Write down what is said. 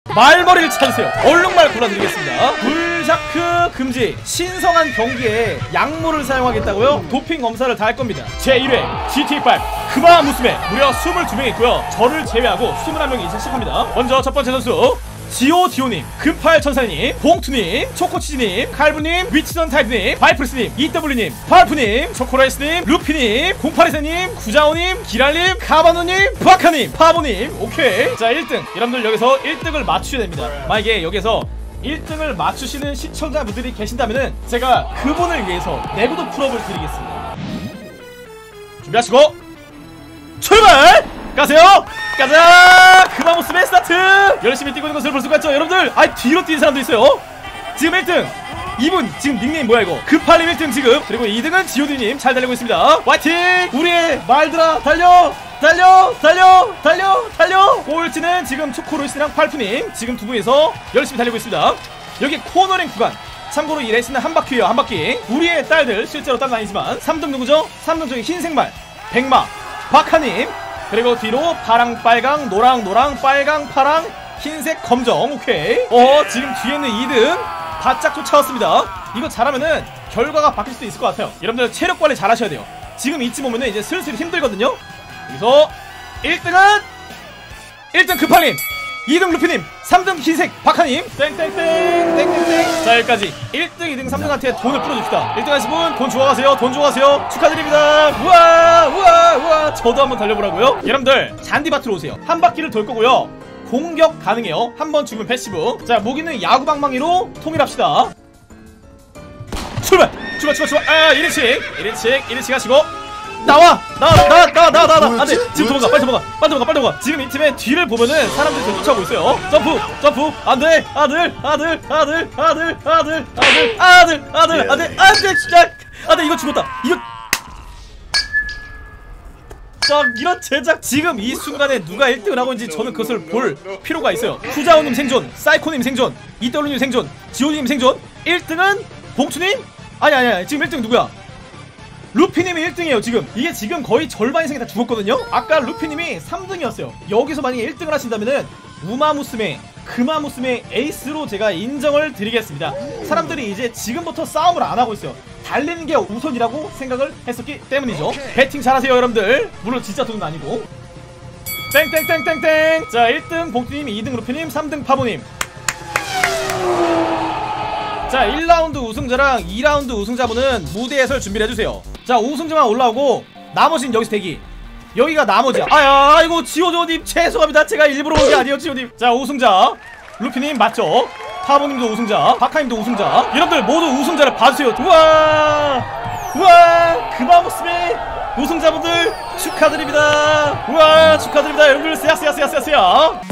말머리를 찾으세요. 얼룩말 골라드리겠습니다. 불샤크 금지. 신성한 경기에 약물을 사용하겠다고요? 도핑 검사를 다 할 겁니다. 제1회 GT5 그마 무스메 무려 22명 있고요. 저를 제외하고 21명이 이제 시작합니다. 먼저 첫 번째 선수 지오디오님, 금팔 천사님, 봉투님, 초코치즈님, 칼부님, 위치선 타이프님, 바이프리스님, 이더블유님, 파르프님, 초코라이스님, 루피님, 0824님, 구자오님, 기랄님, 카바노님, 바카님, 파보님. 오케이. 자, 1등. 여러분들 여기서 1등을 맞추셔야 됩니다. 만약에 여기서 1등을 맞추시는 시청자분들이 계신다면은 제가 그분을 위해서 내구도 풀업을 드리겠습니다. 준비하시고 출발! 가세요! 가자! 그마모스맨 스타트! 열심히 뛰고 있는 것을 볼 수가 있죠. 여러분들 뒤로 뛰는 사람도 있어요. 지금 1등 이분 지금 닉네임 뭐야 이거? 급팔님 1등 지금. 그리고 2등은 지오디님 잘 달리고 있습니다. 화이팅! 우리의 말들아 달려! 달려! 달려! 달려! 달려! 꼴찌는 지금 초코로이스랑 팔프님 지금 두 분이서 열심히 달리고 있습니다. 여기 코너링 구간, 참고로 이 레이스는 한 바퀴예요. 한 바퀴. 우리의 딸들 실제로 딸은 아니지만 3등 누구죠? 3등 저기 흰색말 백마 바카님. 그리고 뒤로 파랑 빨강 노랑 노랑 빨강 파랑 흰색 검정. 오케이. 지금 뒤에는 2등 바짝 쫓아왔습니다. 이거 잘하면은 결과가 바뀔 수도 있을 것 같아요. 여러분들 체력 관리 잘 하셔야 돼요. 지금 이쯤 오면은 이제 슬슬 힘들거든요. 여기서 1등은 1등 급팔님, 2등 루피님, 3등 흰색 박하님. 땡땡땡 땡땡땡. 자, 여기까지 1등 2등 3등한테 돈을 풀어줍시다. 1등 하신 분 돈 주워가세요. 돈 주워가세요. 축하드립니다. 우와 우와 우와. 저도 한번 달려보라고요. 여러분들 잔디밭으로 오세요. 한 바퀴를 돌 거고요. 공격 가능해요. 한 번 죽으면 패시브. 자, 무기는 야구방망이로 통일합시다. 출발! 출발! 1인칭 하시고 나와! 안돼! 지금 도망가! 빨리 도망가! 지금 이 팀의 뒤를 보면은 사람들이 저 쫓아오고 있어요. 점프! 안돼! 안돼! 진짜! 안돼! 이거 죽었다! 이거 이런 제작. 지금 이 순간에 누가 1등을 하고 있는지 저는 그것을 볼 필요가 있어요. 후자오님 생존, 사이코님 생존, 이더블유님 생존, 지오님 생존. 1등은 봉투님? 아니 지금 1등 누구야? 루피님이 1등이에요. 지금 이게 지금 거의 절반 이상이 다 죽었거든요. 아까 루피님이 3등이었어요 여기서 만약에 1등을 하신다면은 우마무스메 그마무스메 에이스로 제가 인정을 드리겠습니다. 사람들이 이제 지금부터 싸움을 안 하고 있어요. 달리는 게 우선이라고 생각을 했었기 때문이죠. 배팅 잘하세요 여러분들. 물론 진짜 돈은 아니고. 땡땡땡땡땡. 자, 1등 봉투님, 2등 루피님, 3등 파보님. 자, 1라운드 우승자랑 2라운드 우승자분은 무대 해설 준비를 해주세요. 자, 우승자만 올라오고 나머지는 여기서 대기. 여기가 나머지야. 아이고 지오조님 죄송합니다. 제가 일부러 온 게 아니에요 지오님. 자, 우승자 루피님 맞죠? 파보님도 우승자, 바카님도 우승자. 여러분들 모두 우승자를 봐주세요. 우와 그마모스메 우승자분들 축하드립니다. 우와 축하드립니다 여러분들. 쎄야